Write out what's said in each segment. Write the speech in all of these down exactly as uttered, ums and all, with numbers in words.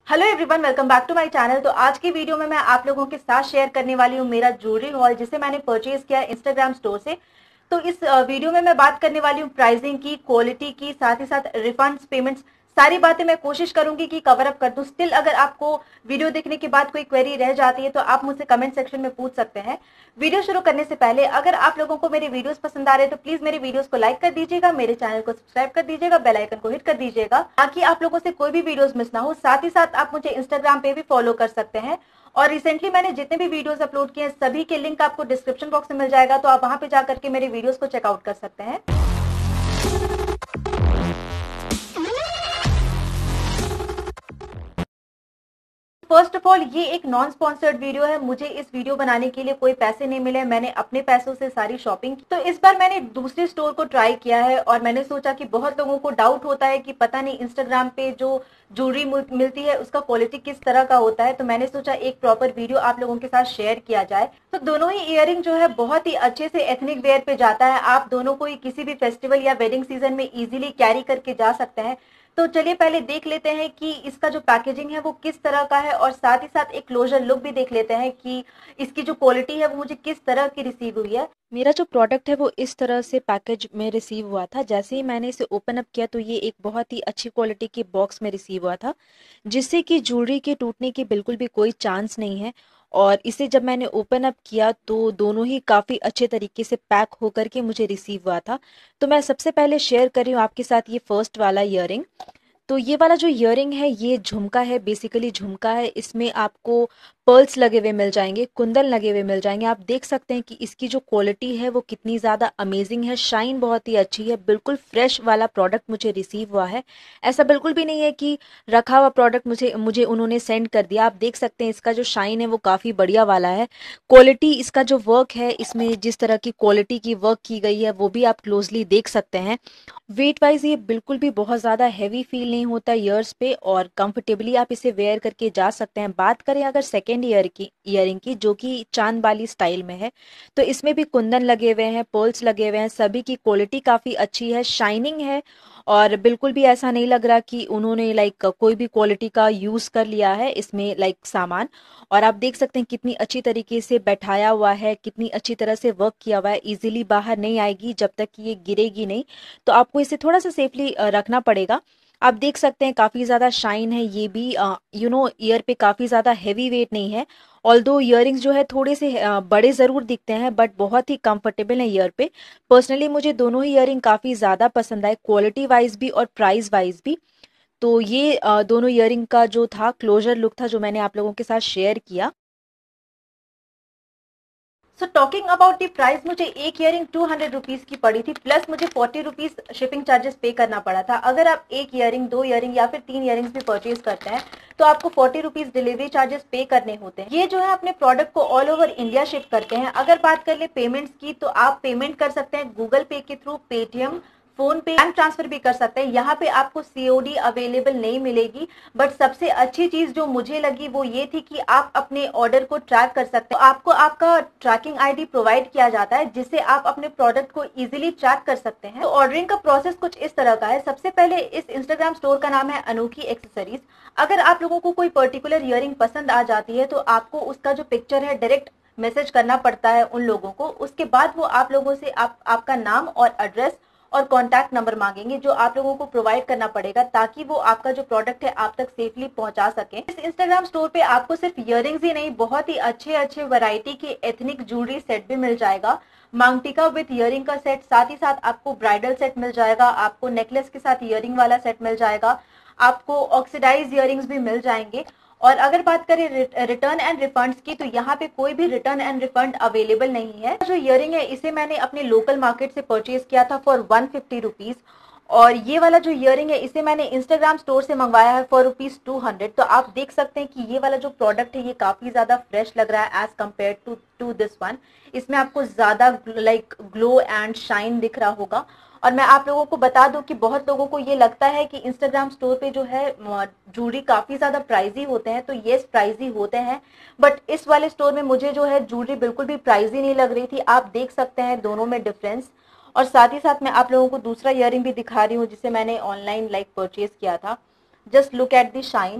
Hello everyone, welcome back to my channel. तो आज की वीडियो में मैं आप लोगों के साथ शेयर करने वाली हूँ मेरा ज्वेलरी हॉल, जिसे मैंने परचेज किया इंस्टाग्राम स्टोर से। तो इस वीडियो में मैं बात करने वाली हूँ प्राइसिंग की, क्वालिटी की, साथ ही साथ रिफंड्स, पेमेंट्स, सारी बातें मैं कोशिश करूंगी कि कवर अप कर दूं। स्टिल अगर आपको वीडियो देखने के बाद कोई क्वेरी रह जाती है तो आप मुझसे कमेंट सेक्शन में पूछ सकते हैं। वीडियो शुरू करने से पहले अगर आप लोगों को मेरे वीडियोस पसंद आ रहे हैं तो प्लीज मेरे वीडियोस को लाइक कर दीजिएगा, मेरे चैनल को सब्सक्राइब कर दीजिएगा, बेल आइकन को हिट कर दीजिएगा ताकि आप लोगों से कोई भी वीडियोस मिस ना हो। साथ ही साथ आप मुझे इंस्टाग्राम पे भी फॉलो कर सकते हैं और रिसेंटली मैंने जितने भी वीडियोस अपलोड किए हैं सभी के लिंक आपको डिस्क्रिप्शन बॉक्स में मिल जाएगा, तो आप वहां पे जाकर के मेरे वीडियोस को चेकआउट कर सकते हैं। फर्स्ट ऑफ ऑल ये एक नॉन स्पॉन्सर्ड वीडियो है। मुझे इस वीडियो बनाने के लिए कोई पैसे नहीं मिले, मैंने अपने पैसों से सारी शॉपिंग की। तो इस बार मैंने दूसरे स्टोर को ट्राई किया है और मैंने सोचा कि बहुत लोगों को डाउट होता है कि पता नहीं इंस्टाग्राम पे जो ज्वेलरी मिलती है उसका क्वालिटी किस तरह का होता है, तो मैंने सोचा एक प्रॉपर वीडियो आप लोगों के साथ शेयर किया जाए। तो दोनों ही इयरिंग जो है बहुत ही अच्छे से एथनिक वेयर पे जाता है। आप दोनों को ही किसी भी फेस्टिवल या वेडिंग सीजन में इजीली कैरी करके जा सकते हैं। तो चलिए पहले देख लेते हैं कि इसका जो पैकेजिंग है वो किस तरह का है और साथ ही साथ एक क्लोजर लुक भी देख लेते हैं कि इसकी जो क्वालिटी है वो मुझे किस तरह की रिसीव हुई है। मेरा जो प्रोडक्ट है वो इस तरह से पैकेज में रिसीव हुआ था। जैसे ही मैंने इसे ओपन अप किया तो ये एक बहुत ही अच्छी क्वालिटी के बॉक्स में रिसीव हुआ था, जिससे कि ज्वेलरी के टूटने की बिल्कुल भी कोई चांस नहीं है। और इसे जब मैंने ओपन अप किया तो दोनों ही काफ़ी अच्छे तरीके से पैक होकर के मुझे रिसीव हुआ था। तो मैं सबसे पहले शेयर कर रही हूँ आपके साथ ये फर्स्ट वाला ईयरिंग। तो ये वाला जो ईयरिंग है ये झुमका है, बेसिकली झुमका है। इसमें आपको पर्ल्स लगे हुए मिल जाएंगे, कुंदन लगे हुए मिल जाएंगे। आप देख सकते हैं कि इसकी जो क्वालिटी है वो कितनी ज़्यादा अमेजिंग है, शाइन बहुत ही अच्छी है। बिल्कुल फ्रेश वाला प्रोडक्ट मुझे रिसीव हुआ है। ऐसा बिल्कुल भी नहीं है कि रखा हुआ प्रोडक्ट मुझे मुझे उन्होंने सेंड कर दिया। आप देख सकते हैं इसका जो शाइन है वो काफ़ी बढ़िया वाला है। क्वालिटी, इसका जो वर्क है, इसमें जिस तरह की क्वालिटी की वर्क की गई है वो भी आप क्लोजली देख सकते हैं। वेट वाइज ये बिल्कुल भी बहुत ज़्यादा हैवी फील नहीं होता ईयर्स पे और कंफर्टेबली आप इसे वेयर करके जा सकते हैं। बात करें अगर सेकेंड ईयर की ईयरिंग की, जो कि चांद वाली स्टाइल में है, तो इसमें भी कुंदन लगे हुए हैं, पर्ल्स लगे हुए हैं। सभी की क्वालिटी काफ़ी अच्छी है, शाइनिंग है और बिल्कुल भी ऐसा नहीं लग रहा कि उन्होंने लाइक कोई भी क्वालिटी का यूज़ कर लिया है इसमें लाइक सामान। और आप देख सकते हैं कितनी अच्छी तरीके से बैठाया हुआ है, कितनी अच्छी तरह से वर्क किया हुआ है। इजीली बाहर नहीं आएगी जब तक कि ये गिरेगी नहीं, तो आपको इसे थोड़ा सा सेफली रखना पड़ेगा। आप देख सकते हैं काफ़ी ज़्यादा शाइन है ये भी, यू नो ईयर पे काफ़ी ज़्यादा हैवी वेट नहीं है। ऑल्दो ईयरिंग्स जो है थोड़े से अ, बड़े ज़रूर दिखते हैं बट बहुत ही कंफर्टेबल है ईयर पे। पर्सनली मुझे दोनों ही ईयरिंग काफ़ी ज़्यादा पसंद आए, क्वालिटी वाइज भी और प्राइस वाइज भी। तो ये अ, दोनों ईयरिंग का जो था क्लोजर लुक था जो मैंने आप लोगों के साथ शेयर किया। So talking about the price, मुझे एक ईयरिंग टू हंड्रेड रुपीज की पड़ी थी, प्लस मुझे फोर्टी रुपीज शिपिंग चार्जेस पे करना पड़ा था। अगर आप एक ईयरिंग, दो ईयरिंग या फिर तीन ईयरिंग्स भी परचेज करते हैं तो आपको फोर्टी रुपीज डिलीवरी चार्जेस पे करने होते हैं। ये जो है अपने प्रोडक्ट को ऑल ओवर इंडिया शिप करते हैं। अगर बात कर ले पेमेंट्स की, तो आप पेमेंट कर सकते हैं गूगल पे के through, Paytm, PhonePe, bank transfer भी कर सकते हैं। यहाँ पे आपको सीओडी अवेलेबल नहीं मिलेगी, बट सबसे अच्छी चीज जो मुझे लगी वो ये थी कि आप अपने ऑर्डर को ट्रैक कर सकते हैं। तो आपको आपका ट्रैकिंग आईडी प्रोवाइड किया जाता है जिससे आप अपने प्रोडक्ट को इजीली ट्रैक कर सकते हैं। तो ऑर्डरिंग का प्रोसेस कुछ इस तरह का है। सबसे पहले इस इंस्टाग्राम स्टोर का नाम है अनोखी एक्सेसरीज। अगर आप लोगों को कोई पर्टिकुलर ईयरिंग पसंद आ जाती है तो आपको उसका जो पिक्चर है डायरेक्ट मैसेज करना पड़ता है उन लोगों को। उसके बाद वो आप लोगों से आप आपका नाम और एड्रेस और कॉन्टैक्ट नंबर मांगेंगे, जो आप लोगों को प्रोवाइड करना पड़ेगा ताकि वो आपका जो प्रोडक्ट है आप तक सेफली पहुंचा सके। इस इंस्टाग्राम स्टोर पे आपको सिर्फ इयरिंग्स ही नहीं, बहुत ही अच्छे अच्छे वैरायटी के एथनिक ज्वेलरी सेट भी मिल जाएगा। मांग टीका विद इयरिंग का सेट, साथ ही साथ आपको ब्राइडल सेट मिल जाएगा, आपको नेकलेस के साथ इयरिंग वाला सेट मिल जाएगा, आपको ऑक्सीडाइज इयरिंग्स भी मिल जाएंगे। और अगर बात करें रिटर्न एंड रिफंड्स की, तो यहाँ पे कोई भी रिटर्न एंड रिफंड अवेलेबल नहीं है। जो इयरिंग है इसे मैंने अपने लोकल मार्केट से परचेज किया था फॉर वन फिफ्टी रुपीज, और ये वाला जो इयरिंग है इसे मैंने इंस्टाग्राम स्टोर से मंगवाया है फॉर रुपीज टू हंड्रेड। तो आप देख सकते हैं कि ये वाला जो प्रोडक्ट है ये काफी ज्यादा फ्रेश लग रहा है as compare to to this one. इसमें आपको ज्यादा लाइक ग्लो एंड शाइन दिख रहा होगा। और मैं आप लोगों को बता दूं कि बहुत लोगों को ये लगता है कि इंस्टाग्राम स्टोर पे जो है जूड़ी काफी ज्यादा प्राइजी होते हैं, तो ये प्राइजी होते हैं, बट इस वाले स्टोर में मुझे जो है जूड़ी बिल्कुल भी प्राइजी नहीं लग रही थी। आप देख सकते हैं दोनों में डिफरेंस। और साथ ही साथ मैं आप लोगों को दूसरा इयरिंग भी दिखा रही हूँ जिसे मैंने ऑनलाइन लाइक परचेज किया था। Just look at the shine.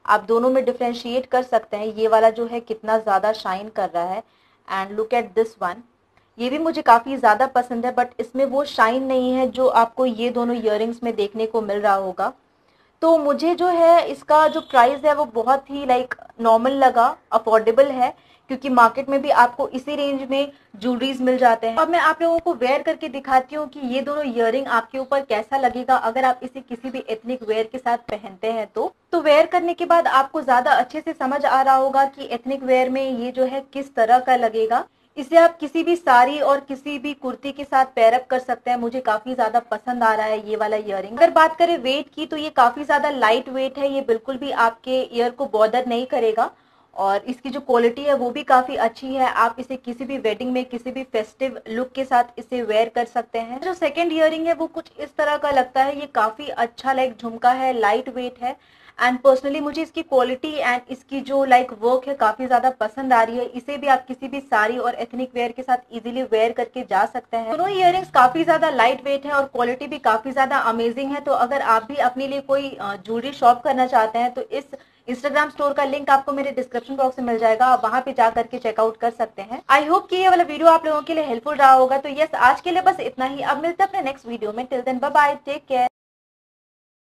आप दोनों में डिफ्रेंशिएट कर सकते हैं। ये वाला जो है कितना ज़्यादा शाइन कर रहा है। And look at this one, ये भी मुझे काफ़ी ज़्यादा पसंद है, बट इसमें वो शाइन नहीं है जो आपको ये दोनों ईयरिंग्स में देखने को मिल रहा होगा। तो मुझे जो है इसका जो प्राइस है वो बहुत ही लाइक नॉर्मल लगा, अफोर्डेबल है, क्योंकि मार्केट में भी आपको इसी रेंज में ज्वेलरीज मिल जाते हैं। अब मैं आप लोगों को वेयर करके दिखाती हूँ कि ये दोनों ईयरिंग आपके ऊपर कैसा लगेगा अगर आप इसे किसी भी एथनिक वेयर के साथ पहनते हैं तो तो वेयर करने के बाद आपको ज्यादा अच्छे से समझ आ रहा होगा कि एथनिक वेयर में ये जो है किस तरह का लगेगा। इसे आप किसी भी साड़ी और किसी भी कुर्ती के साथ पेयर अप कर सकते हैं। मुझे काफी ज्यादा पसंद आ रहा है ये वाला इयरिंग। अगर बात करें वेट की तो ये काफी ज्यादा लाइट वेट है, ये बिल्कुल भी आपके ईयर को बॉदर नहीं करेगा और इसकी जो क्वालिटी है वो भी काफी अच्छी है। आप इसे किसी भी वेडिंग में किसी भी फेस्टिव लुक के साथ इसे वेयर कर सकते हैं। जो सेकंड इयरिंग है वो कुछ इस तरह का लगता है, ये काफी अच्छा लाइक झुमका है, लाइट वेट है एंड पर्सनली मुझे इसकी क्वालिटी एंड इसकी जो लाइक वर्क है काफी ज्यादा पसंद आ रही है। इसे भी आप किसी भी साड़ी और एथनिक वेयर के साथ इजीली वेयर करके जा सकते हैं। दोनों इयरिंग्स काफी ज्यादा लाइट वेट है और क्वालिटी भी काफी ज्यादा अमेजिंग है। तो अगर आप भी अपने लिए कोई ज्वेलरी शॉप करना चाहते हैं तो इस इंस्टाग्राम स्टोर का लिंक आपको मेरे डिस्क्रिप्शन बॉक्स में मिल जाएगा, आप वहां पे जा करके चेकआउट कर सकते हैं। आई होप कि ये वाला वीडियो आप लोगों के लिए हेल्पफुल रहा होगा। तो यस, आज के लिए बस इतना ही। अब मिलते हैं अपने नेक्स्ट वीडियो में। Till then bye bye, take care.